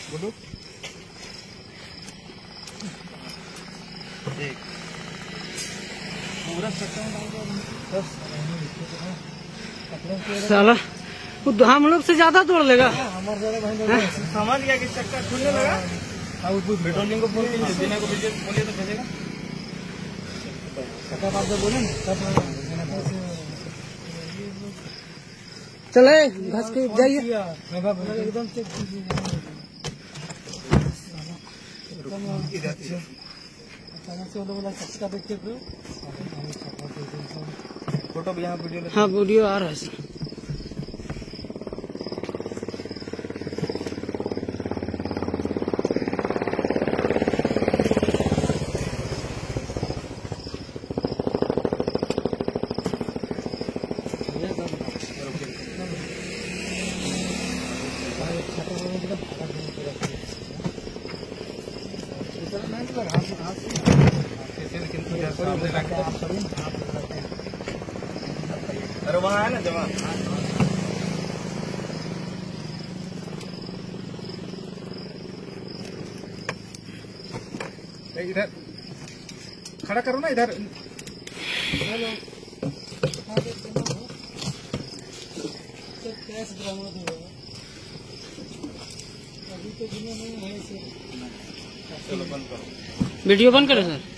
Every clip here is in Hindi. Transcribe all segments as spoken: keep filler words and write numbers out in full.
बोलो एक पूरा साला वो हम लोग से ज्यादा तोड़ लेगा। समझ गया कि चक्का खुलने लगा। पेट्रोलिंग को फोन कीजिए, बिना को बोलिए तो भेजेगा। चक्का बात जब बोले ना चले घस के जाइए। एकदम चेक कीजिए। फोटो भी यहाँ वीडियो। हाँ वीडियो आ रहा है सर। अरे वहाँ है ना जमा। इधर खड़ा करो ना इधर। चलो बंद करो। वीडियो बंद करो सर।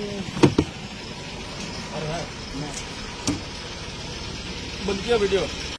बंद किया वीडियो।